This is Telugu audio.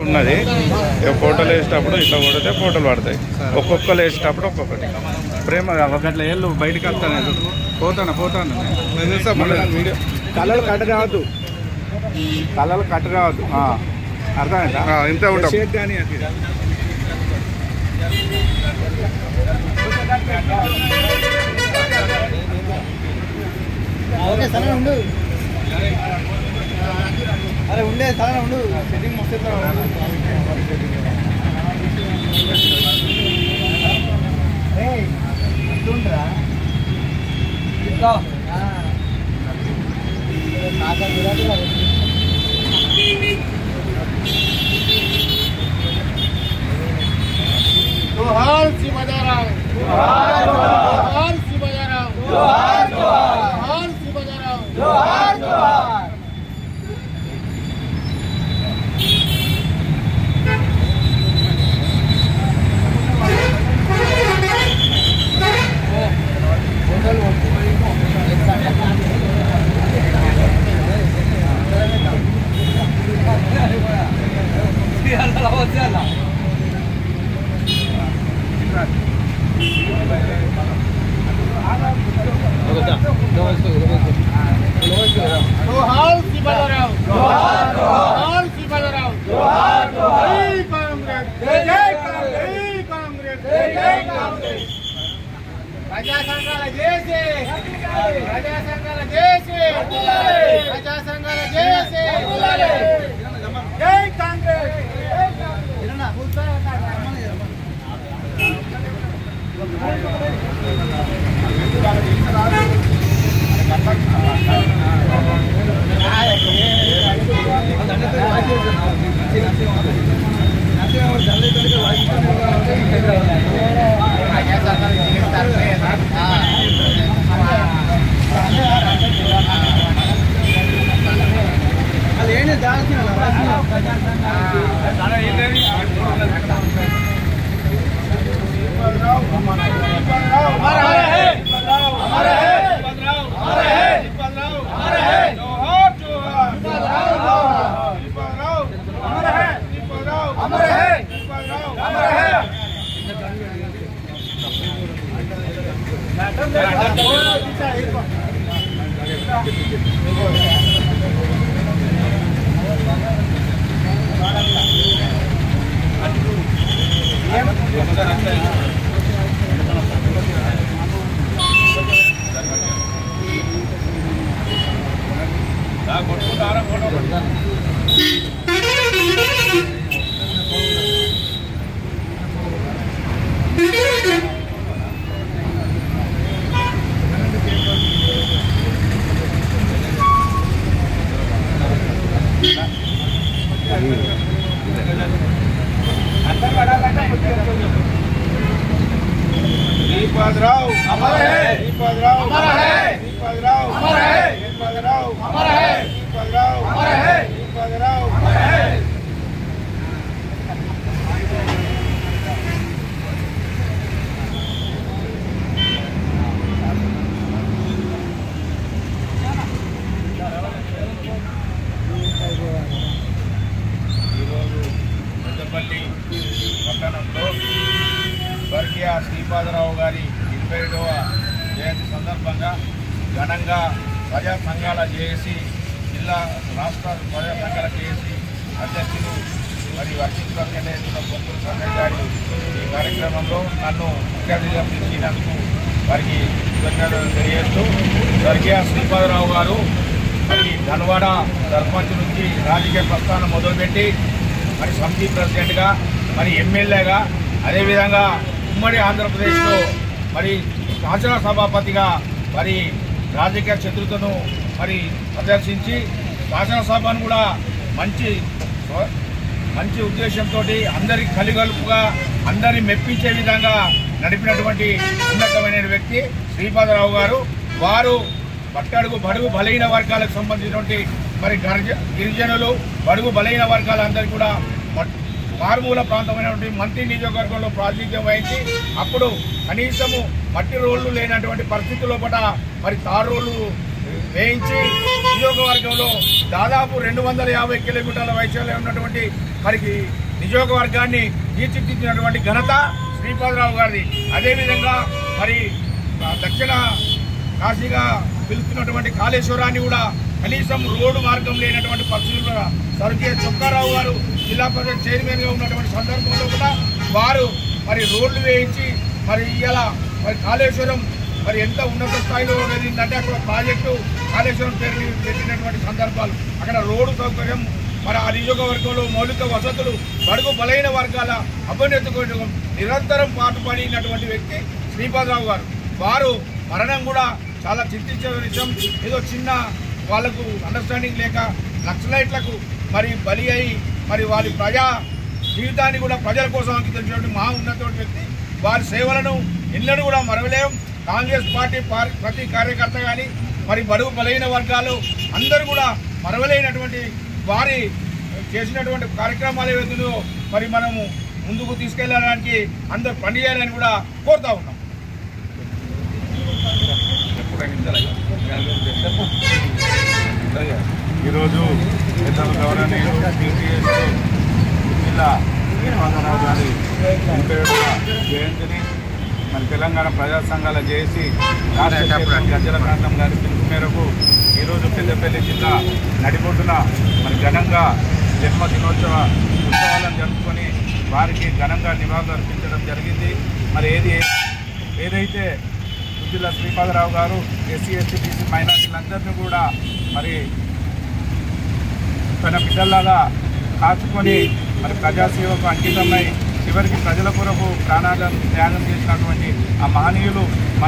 ఉన్నది. ఫోటోలు వేసేటప్పుడు ఇట్లా కొడితే ఫోటోలు పడతాయి. ఒక్కొక్కరు వేసేటప్పుడు ఒక్కొక్కటి ప్రేమ ఒకట్లా ఏళ్ళు బయటకు వస్తాను పోతాను వీడియో కళ్ళలు కట్ట రావద్దు అర్థమైందా? ఇంత ఉంటుంది కానీ అరే ఉండే సరే ఉండు సెట్టింగ్ మస్తు ఉంటుందిరా जोहार शिवराम जोहार शिवराम जोहार जोहार शिवराम जोहार जोहार जोहार शिवराम जोहार जोहार शिवराम जोहार जोहार कांग्रेस जय कांग्रेस जय कांग्रेस प्रजा संघाला जयसे प्रजा संघाला जयसे प्रजा संघाला जयसे जय कांग्रेस इरना बोलता है స్వర్గీయ శ్రీపాదరావు గారి 27వ జయంతి సందర్భంగా ఘనంగా ప్రజా సంఘాల జేఏసీ జిల్లా రాష్ట్ర ప్రజా సంఘాల జేఏసీ అధ్యక్షులు మరి వర్కింగ్ ప్రెసిడెంట్ బొంగుల సంజయ్ గారు ఈ కార్యక్రమంలో నన్ను ముఖ్య అతిథిగా పిలిచినందుకు వారికి కృతజ్ఞతలు తెలియజేస్తూ స్వర్గీయ శ్రీపాదరావు గారు మరి ధన్వాడ సర్పంచ్ నుంచి రాజకీయ ప్రస్థానం మొదలుపెట్టి మరి సమితి ప్రెసిడెంట్గా మరి ఎమ్మెల్యేగా అదేవిధంగా ఉమ్మడి ఆంధ్రప్రదేశ్లో మరి శాసనసభాపతిగా మరి రాజకీయ చతురతను మరి ప్రదర్శించి శాసనసభను కూడా మంచి ఉద్దేశంతో అందరి కలిగలుపుగా అందరిని మెప్పించే విధంగా నడిపినటువంటి ఉన్నతమైన వ్యక్తి శ్రీపాదరావు గారు. వారు బడుగు బలహీన వర్గాలకు సంబంధించినటువంటి మరి గిరిజనులు బడుగు బలహీన వర్గాలందరికీ కూడా మారుమూల ప్రాంతమైనటువంటి మంత్రి నియోజకవర్గంలో ప్రాతినిధ్యం వహించి అప్పుడు కనీసము మట్టి రోడ్లు లేనటువంటి పరిస్థితుల్లో పట మరి తారు రోడ్లు వేయించి నియోజకవర్గంలో దాదాపు 250 కిలోమీటర్ల వైశాల్యం ఉన్నటువంటి మరికి నియోజకవర్గాన్ని తీర్చిదిద్దినటువంటి ఘనత శ్రీపాదరావు గారిది. అదేవిధంగా మరి దక్షిణ కాశీగా పిలుస్తున్నటువంటి కాళేశ్వరాన్ని కూడా కనీసం రోడ్డు మార్గం లేనటువంటి పరిస్థితుల్లో స్వర్గీయ చొక్కారావు గారు జిల్లా పరిషత్ చైర్మన్గా ఉన్నటువంటి సందర్భంలో కూడా వారు మరి రోడ్లు వేయించి మరి ఇలా మరి కాళేశ్వరం మరి ఎంత ఉన్నత స్థాయిలో వెళ్ళిందంటే అక్కడ ప్రాజెక్టు కాళేశ్వరం పేరు పెట్టినటువంటి సందర్భాలు, అక్కడ రోడ్డు సౌకర్యం, మరి ఆ నియోజకవర్గంలో మౌలిక వసతులు, బడుగు బలైన వర్గాల అభ్యున్నతి కోసం నిరంతరం పాటుపడినటువంటి వ్యక్తి శ్రీపాదరావు గారు. వారు మరణం కూడా చాలా చింతించే విషయం. ఏదో చిన్న వాళ్లకు అండర్స్టాండింగ్ లేక నక్సలైట్లకు మరి బలి అయి మరి వారి ప్రజా జీవితాన్ని కూడా ప్రజల కోసం అంకించినటువంటి మహా ఉన్నటువంటి వ్యక్తి. వారి సేవలను ఎన్నడూ కూడా మరవలేం. కాంగ్రెస్ పార్టీ ప్రతి కార్యకర్త కానీ మరి బడుగు బలైన వర్గాలు అందరూ కూడా మరవలేనటువంటి వారి చేసినటువంటి కార్యక్రమాలు ఏవైతుందో మరి మనము ముందుకు తీసుకెళ్ళడానికి అందరూ పనిచేయాలని కూడా కోరుతా ఉన్నాం. ఈరోజు పెద్దలు గౌరవనీయులు జిల్లా శ్రీపాదరావు గారి 87వ జయంతిని మరి తెలంగాణ ప్రజా సంఘాల జేఏసీ రాష్ట్ర గజ్జల ప్రాంతం గారి పిలుపు మేరకు ఈరోజు పెద్దపల్లి జిల్లా నడిబొడ్డున మరి ఘనంగా జన్మదినోత్సవ ఉత్సవాలను జరుపుకొని వారికి ఘనంగా నివాళులు అర్పించడం జరిగింది. మరి ఏదైతే జిల్లా శ్రీపాదరావు గారు ఎస్సీ ఎస్టీ బీసీ మైనార్టీలందరినీ కూడా మరి తన బిడ్డలాగా కాచుకొని మరి ప్రజాసేవకు అంకితమై చివరికి ప్రజల కొరకు ప్రాణాలను త్యాగం చేసినటువంటి ఆ మహనీయులు